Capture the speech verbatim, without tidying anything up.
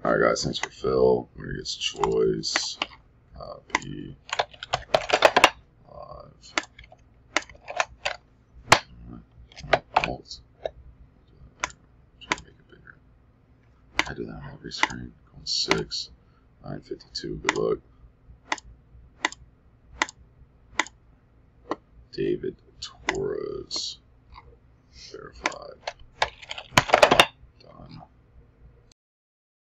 Alright guys, thanks for Phil. I'm gonna get choice. Copy. Live. Alt. Try to make it bigger. I do that on every screen. Going six. nine fifty-two. Good luck. David Torres. Verified.